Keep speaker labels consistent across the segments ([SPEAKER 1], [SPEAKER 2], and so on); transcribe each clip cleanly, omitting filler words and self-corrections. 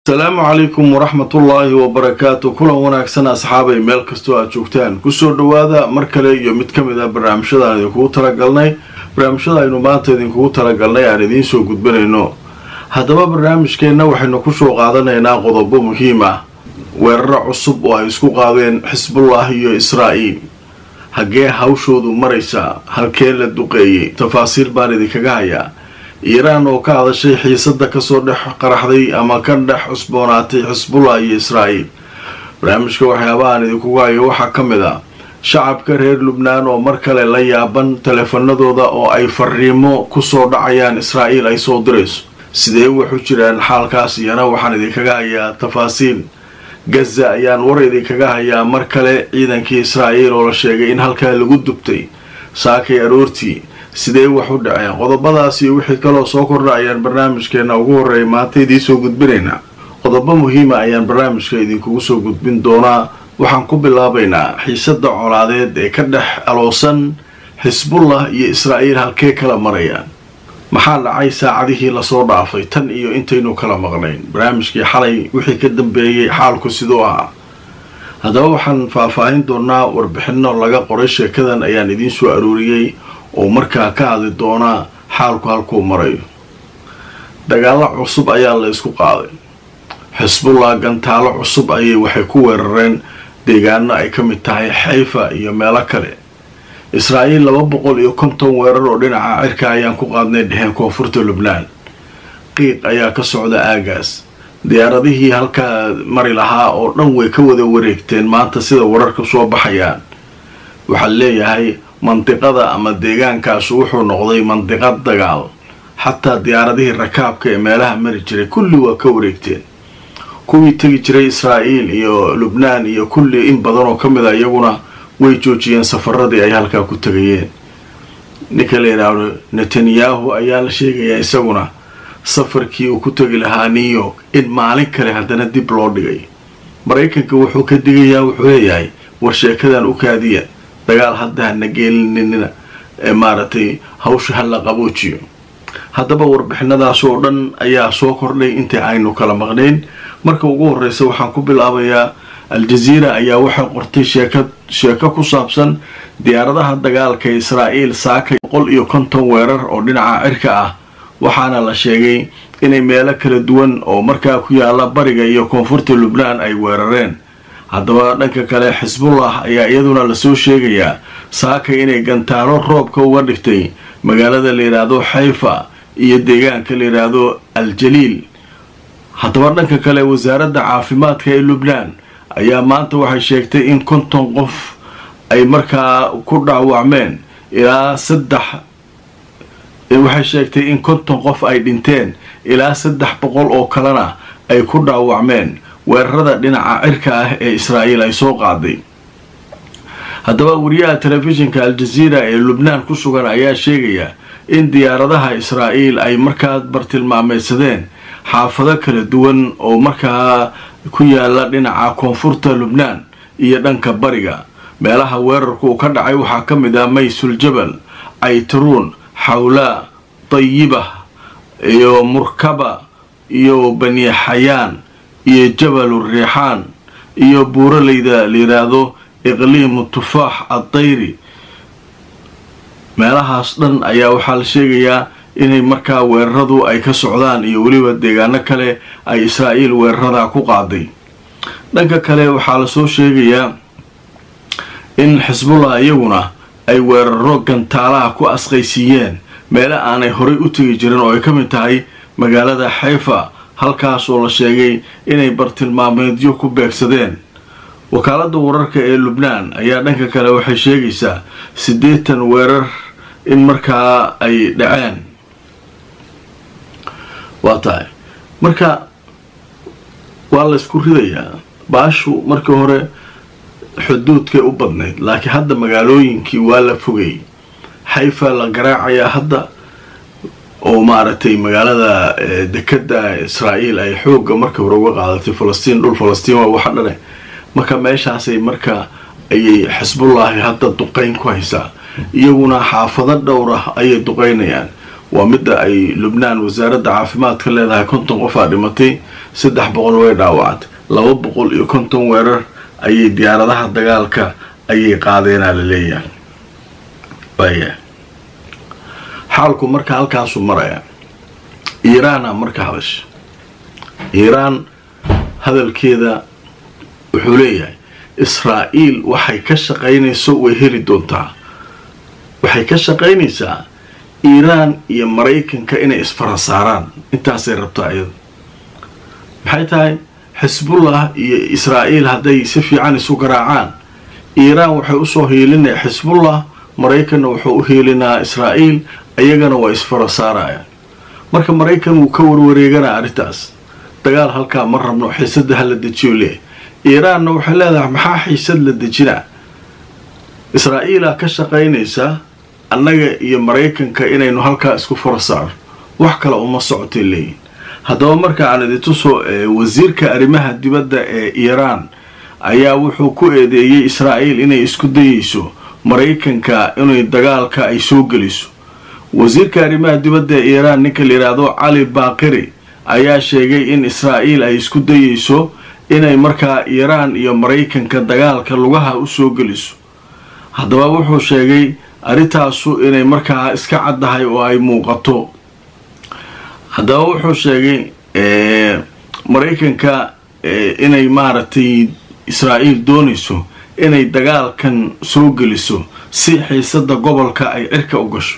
[SPEAKER 1] السلام عليكم ورحمة الله وبركاته. كل وناكسن أصحابي ميل كستو أجوكتان كسور دوادا مركلي يوميت كميدا برامشدا يكو ترقلناي برامشدا إنو مانتا يكو ترقلناي عردين سو قدبنا إنو هدبا برامش كينا وحينو كسو قادنا إنا قضبو مهمة ويرع عصب ويسكو قادين حسب الله يو إسرائيل هجي هاوشودو مريسا هالكين للدقيي تفاصيل باردي كغايا إيران وكذا شيء حيصدق صدق قرحذي أما كان ده حسبوناتي حسب الله إسرائيل برامج كوحيابان يكوجا يوحكم ذا شعب كرير لبنان ومركل الليابن تلفون ذا أو أي فريمو كسر عيان إسرائيل أي صدرس سدي وحجران حال كاسي أنا وحنا ذيك جاية تفاصيل جزء أيان وري ذيك جاية مركل إذا كي إسرائيل ولا شيء إن هالكال جدبتي ساكي أرورتي sidee wax u dhaceen qodobadaasi wixii kale soo kordhayaan barnaamijkeena ugu horeeyay maantaydii soo gudbinayna qodobo muhiim ah ayaan barnaamijka idinku soo gudbin doonaa waxaan ku bilaabaynaa xiisada colaadeed ee ka dhex aloosan Hezbollah iyo Israa'iil halkee kala marayaan maxaa dhacay saacadihii la soo dhaafay tan iyo intaynu kala maqnayn barnaamijkii xalay wixii ka dambeeyay xaalku sidoo ah hadaba waxaan faahfaahin doonaa warbixino laga qoray sheekadan ayaan idin soo arooriyay oo markaa ka hadli doona xaalku halkuu marayo dagaal cusub ayaa la isku qaaday Hezbollah gantaalo cusub ayay waxay ku weerareen deegaano ay ka mid tahay Haifa iyo meelo kale Israa'iil 250 weerar oo dhinaca cirka ayaan ku qaadnay dhexeen koonfurta Lebanon qiiq ayaa ka socda aagaas diyaaradihii halka mari lahaa oo dhan way ka wada wareegteen maanta sida wararka soo baxayaan waxa leeyahay منطقة أما ديجان كاسو وحو نقضي منطقة دجال حتى ديارته الركاب كمالها مرجري كل وكوريكتين كوي تجري إسرائيل يو لبنان يو كل إن بدنو كم ذا يجونا ويجوجين سفر ردي أيها كتجيين نكلي راو نتنياهو أيها شيء يسونا سفر كيو كتجي لها نيويورك إن مالك له هذا الدبلوماسي بريكن كوحو كدجيا وحوياي وشيء كذا الأكادية dagaal hadda nageelnina maaratay hawsha hal la qaboojiyo hadaba warbixinadaas oo dhan ayaa soo kordhay inta aynu kala maqneen marka ugu horeysa waxaan ku bilaabayaa Al Jazeera ayaa waxa qortay sheeko ku saabsan diyaaradaha dagaalka Israa'iil saakay 150 weerar oo dhinaca cirka ah waxaana la sheegay inay meelo kala duwan oo markaa ku yaala bariga iyo koonfurta Lebanon ay weerareen haddaba dhanka kale Hezbollah ayaa iyaduna la soo sheegayaa saakay inay gantaalo roobka uga dhigtay magaalada la yiraahdo Haifa iyo deegaanka la yiraahdo Al Jalil haddaba dhanka kale wasaaradda caafimaadka ee Lebanon ayaa maanta waxay sheegtay in 50 qof ay markaa ku dhaawacmeen ilaa 3 waxay sheegtay in 50 qof ay dhinteen ilaa 300 oo kalena ay ku dhaawacmeen weerarada dhinaca cirka ah ee Israa'iil ay soo qaaday haddaba wariyaha telefishinka Al Jazeera ee Lebanon ku sugan ayaa sheegaya in diyaaradaha Israa'iil ay markaa bartilmaameedsadeen xaafado kala duwan oo markaa ku yaala dhinaca koonfurta Lebanon iyo dhanka bariga meelaha weerarku ka dhacay waxaa ka mid ah Maysul Jabal Aytrun Hawla Tayyibah iyo Murkaba iyo Bani Hayyan iyo Jabal Rihan iyo buuraleyda liiraado iqliim tufaax adayri meelahaas dhan ayaa waxa la sheegayaa inay markaa weeraradu ay ka socdaan iyo waliba deegaano kale ay Israa'iil weerarada ku qaaday dhanka kale waxa la soo sheegayaa in Hezbollah iyaguna ay weeraro gantaalaha ku asqaysiiyeen meelo aanay horay u tagi jirin oo ay ka mid tahay magaalada Haifa halkaas oo la sheegay inay bartilmaameedyo ku beegsadeen wakaaladda wararka ee Lebanon ayaa dhanka kale waxay sheegaysaa 80 weerar in markaa ay dhaceen waataay marka waa la isku ridayaa baashu markii hore xuduudkay u badnayd laakiin hadda magaalooyinkii waa la fogay Haifa la garaacaya hadda oo maaratay magaalada dekada Israa'iil ay xoog marka hore uga qaadatay Falastiin dhul Falastiin waa wax dhan marka meeshaasay marka ay Hezbollah hadda duqeyn ku haysaa iyaguna xaafado dhowr ah ay duqeynayaan waa mid ay Lebanon wasaaradda caafimaadka leedahay 50 qof dhimatay 300 way dhaawacday 250 weerar ayay diyaaradaha dagaalka ayay qaadeen la leeyahay baya xaalku marka halkaas u maraya Iran marka hadash Iran hadalkeeda wuxuu leeyahay Israa'iil waxay ka shaqaynayso way heli doontaa waxay ka shaqaynaysaa Iran iyo Mareykanka inay isfarasaaraan intaasay rabtaa ayada maxay tahay Hezbollah iyo Israa'iil haday si fiican isu garaacaan Iran waxay u soo heelinay Hezbollah Mareykanna wuxuu u heelinaa Israa'iil ayagana waa isfarasaarayaan marka Mareykan uu ka warwareegana arrintaas dagaal halka mar rabno xiisada hal dejiyo leh Iran waxay leedahay maxaa xiisad la dejinaa Israa'iil ka shaqaynaysa annaga iyo Mareykanka inaynu halka isku farasaar wax kale uma socotay leeyin haddaba marka aan idin soo wasiirka arrimaha dibadda ee Iran ayaa wuxuu ku eedeeyay Israa'iil inay isku dayayso Mareykanka inay dagaalka ay soo galiso wasiirka arrimaha dibadda ee Iran ninka la yiraahdo Ali Baqiri ayaa sheegay in Israa'iil ay isku dayayso inay markaa Iran iyo Mareykanka dagaalka lugaha u soo galiso haddaba wuxuu sheegay aritaasu inay markaa iska caddahay oo ay muuqato haddaba wuxuu sheegay Mareykanka inay maaragtay Israa'iil doonayso inay dagaalkan soo galiso si xiisada gobolka ay cirka u gasho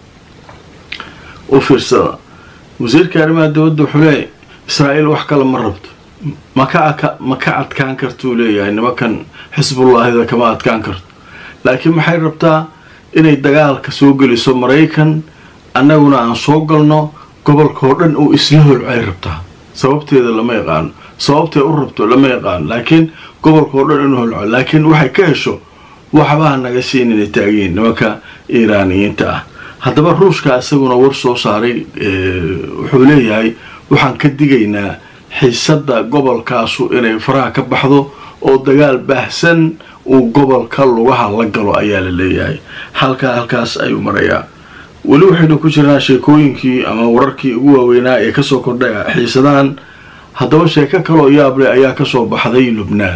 [SPEAKER 1] oo fiirsada wasiirka arrimaha dibadda wuxuu leeyahay Israa'iil wax kale ma rabto ma ka adkaan karto leeyahay nimankan Hezbollah kama adkaan karto laakiin maxay rabtaa inay dagaalka soo galiso Mareykan annaguna aan soo galno gobolka oo dhan oo isla holcay rabtaa sababteeda lama yaqaan sababtay u rabto lama yaqaan laakiin gobolka oo dhan inuu holco laakiin waxay ka hesho waxba naga siinay taageen nimanka Iiraaniyiinta ah haddaba Ruushka asaguna war soo saaray wuxuu leeyahay waxaan ka digaynaa xiisada gobolkaasu inay faraha ka baxdo oo dagaal baahsan uu gobolka lugaha la galo ayaa la leeyahay halkaas ayuu marayaa wali waxaynu ku jirnaa sheekooyinkii ama wararkii ugu waaweynaa ee ka soo kordhay xiisadaan haddaba sheeko kale oo yaab leh ayaa ka soo baxday Lubnaan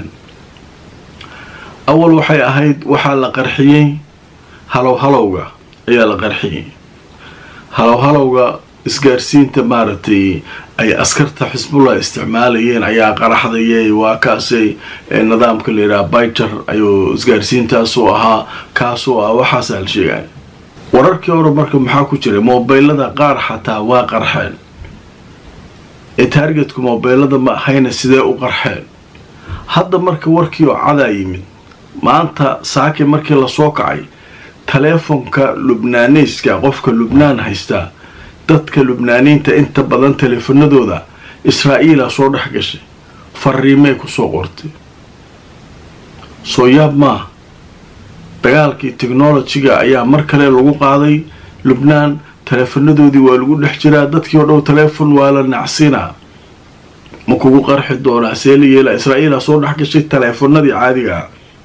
[SPEAKER 1] awal waxay ahayd waxa la qarxiyay halowga ayaa la qarxiyay halowga isgaarsiinta maaragtay ay askarta Hezbollah isticmaalayeen ayaa qaraxday waa kaasay nidaamka leeyahay Baytar ayuu isgaarsiintaas oo ahaa kaasoo waxaas la sheegay wararkii hore marka maxaa ku jiray mobilada qaar xataa waa qarxeen targetku mobilada ma ahayna sidee u qarxeen hadda marka warkii oo cada yimid maanta saaki markii la soo kacay telefonka Lubnaaniiska qofka Lubnaan haysta dadka Lubnaaniinta inta badan telefonadooda Israa'iil soo dhex gashay fariimay ku soo qortay soo yaab ma dagaalkii technology-ga ayaa mar kale lagu qaaday Lubnaan telefonadoodii waa lagu dhex jiraa dadkii oo dhow telefon waa la nacsinaa ma kugu qarxi doonaa seeliyeela Israa'iil soo dhex gashay telefonadii caadiga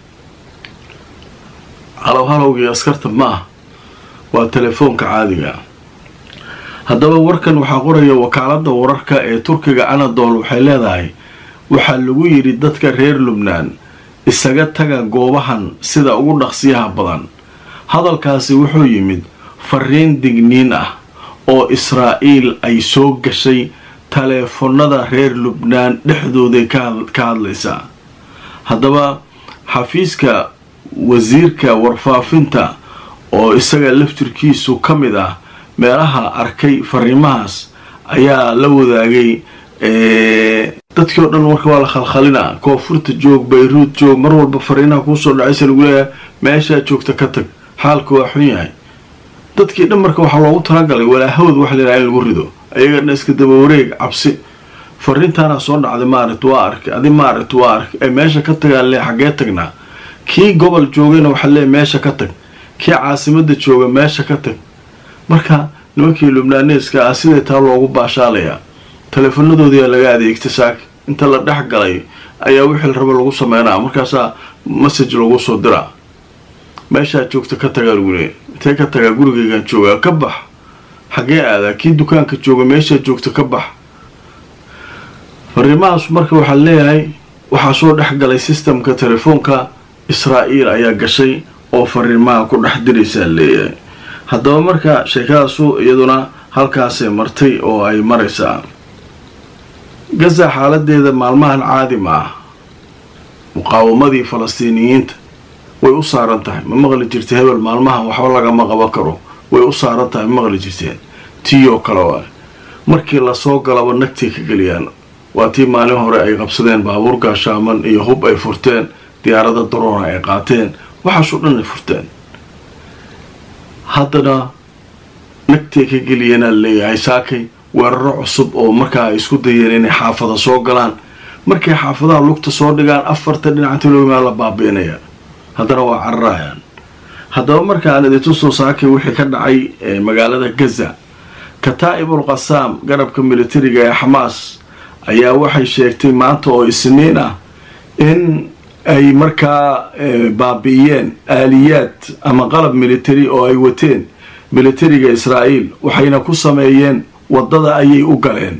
[SPEAKER 1] halowgii askarta ma waa telefoonka caadiga haddaba warkan waxaa qoraya wakaalada wararka ee Turkiga Anadolu waxay leedahay waxaa lagu yiri dadka reer Lubnaan isaga taga goobahan sida ugu dhaqsiyaha badan hadalkaasi wuxuu yimid fariin digniin ah oo Israa'iil ay soo gashay telefonada reer Lubnaan dhexdooda ka hadlaysa haddaba xafiiska wasiirka warfaafinta oo isaga laftirkiisu kamid ah meelaha arkay fariimahaas ayaa la wadaagay dadkii oo dhan marka waa la khalkhalina koonfurta joog Beirut joog mar walba fariinaha ku soo dhacaysa lagu leeyahay meesha joogta ka tag xaalku waa xun yahay dadkii dhan marka waxa loogu talagalay walaahowd wax la ilaalin lagu rido ayagana iska daba wareeg cabsi fariintana soo dhacday maaragtay waa arkay adi maaragtay waa arkay ay meesha ka tagaan le xagee tagnaa kii gobol joogayna waxa leeyahay meesha ka tag kii caasimada jooga meesha ka tag marka nimankii Lubnaaniiska sidee taa loogu baashaalaya telefonadoodii laga adeegtay saak inta la dhex galay ayaa wixii rabo lagu sameeynaa markaas message lagu soo diraa meesha joogta ka tagaa lagu leeyahay intee ka tagaa gurigaygan joogaa ka bax xagee aadaa kii dukaanka jooga meesha joogta ka bax fariimahaas marka waxaa leeyahay waxaa soo dhex galay systemka telefoonka Israa'iil ayaa gashay oo fariimaha ku dhex diraysaa leeyahay. haddaba marka sheekadaasu iyaduna halkaasay martay oo ay maraysaa. Gaza xaaladeeda maalmahan caadi ma ah. muqaawamadii Falastiiniyiinta way u saaran tahay. ma maqli jirtay hebel maalmahan waxba lagama qaban karo, way u saaran tahay. ma maqli jirteen tiyo kale waa markii la soo galaba nagtii ka geliyaan. waa tii maalin hore ay qabsadeen baabuur gaashaaman iyo hub ay furteen, diyaarada daroona ay qaateen, waxaasoo dhan ay furteen. haddana nagtii ka geliyeen leeyahay saakay weeraro cusub oo markaa ay isku dayeen inay xaafada soo galaan. markay xaafadaha lugta soo dhigaan 4 dhinac tiloomaa la baabiinaya, haddana waa cararayaan. haddaba markaan idin soo saakay wixii ka dhacay magaalada Gaza, Kataa'ibul Qassam garabka militariga ee Xamaas ayaa waxay sheegtay maanta oo Isniin ah in ay markaa baabiiyeen aaliyaad ama qalab militari oo ay wateen militariga Israa'iil, waxayna ku sameeyeen wadada ayay u galeen.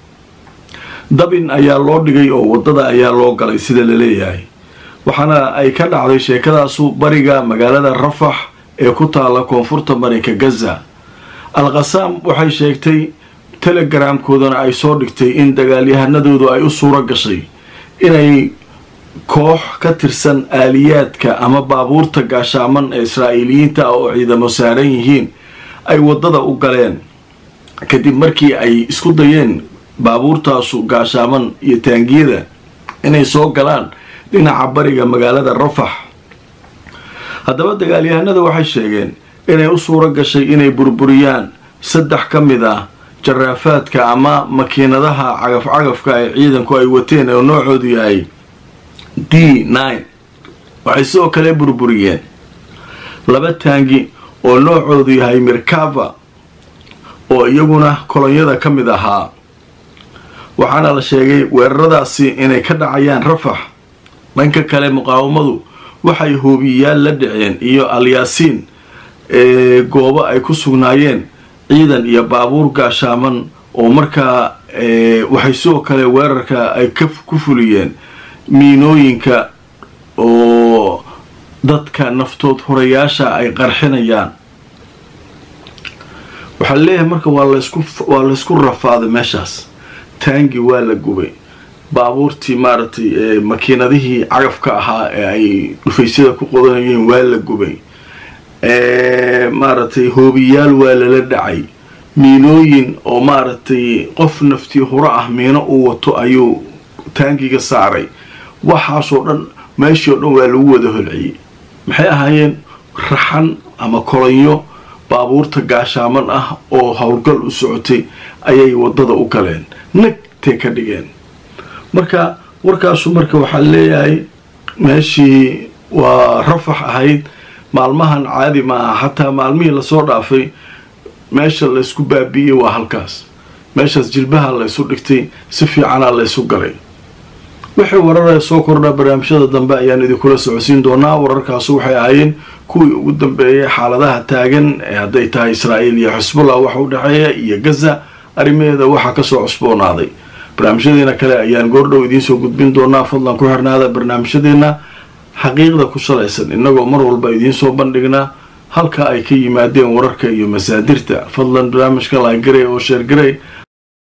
[SPEAKER 1] dabin ayaa loo dhigay oo wadada ayaa loo galay sida la leeyahay. waxaana ay ka dhacday sheekadaasu bariga magaalada Rafax ee ku taala koonfurta marinka Gaza. Al-Qassam waxay sheegtay telegramkoodana ay soo dhigtay in dagaalyahanadoodu ay u suura gashay inay koox ka tirsan aaliyaadka ama baabuurta gaashaaman ee Israa'iiliyiinta oo ciidamo saaran yihiin ay wadada u galeen kadib markii ay isku dayeen baabuurtaasu gaashaaman iyo taangiyada inay soo galaan dhinaca bariga magaalada Rafax. haddaba dagaalyahanada waxay sheegeen inay u suura gashay inay burburiyaan 3 ka mid ah jaraafaadka ama makiinadaha cagaf-cagafka ee ciidanku ay wateen oo noocoodu yahay D9. waxay sidoo kale burburiyeen 2 taangi oo noocoodu yahay Merkava oo iyaguna kolonyada ka mid ahaa. waxaana la sheegay weeraradaasi inay ka dhacayaan Rafax. dhanka kale muqaawamadu waxay hoobiyaal la dhaceen iyo Al-Yaasiin goobo ay ku sugnaayeen ciidan iyo baabuur gaashaaman oo markaa waxay sidoo kale weerarka ay ku fuliyeen miinooyinka oo dadka naftood horayaasha ay qarxinayaan. waxaa leeyahay marka waa la isku rafaaday meeshaas. taangi waa la gubay, baabuurtii maaragtay makiinadihii cagafka ahaa ee ay dhufaysyada ku qodanayeen waa la gubay, maaragtay hoobiyaal waa lala dhacay, miinooyin oo maaragtay qof naftii hore ah miino uu wato ayuu taangiga saaray. waxaasoo dhan meeshii oo dhan waa lagu wada holciyey. maxay ahaayeen? raxan ama kolonyo baabuurta gaashaaman ah oo howlgal u socotay ayay wadada u galeen, nagtay ka dhigeen. marka warkaasu marka waxaa leeyahay meeshii waa Rafax ahayd. maalmahan caadi ma aha, xataa maalmihii lasoo dhaafay meesha la isku baabiiyey waa halkaas. meeshaas jilbaha la isu dhigtay, si fiicanaa la isu galay. wixii wararaya soo kordha barnaamijyada dambe ayaan idinkula socodsiin doonaa. wararkaasu waxay ahaayeen kuwii ugu dambeeyay xaaladaha taagan ee hadday tahay Israa'iil iyo Xisbullah waxa u dhaxeeya iyo Gaza arrimaheeda waxa ka soo cusboonaaday. barnaamijyadeena kale ayaan goordhow idiin soo gudbin doonaa. fadlan ku xirnaada barnaamijyadeena xaqiiqda ku salaysan, inagoo mar walba idiin soo bandhignaa halka ay ka yimaadeen wararka iyo masaadirta. fadlan barnaamijka like garay oo share garay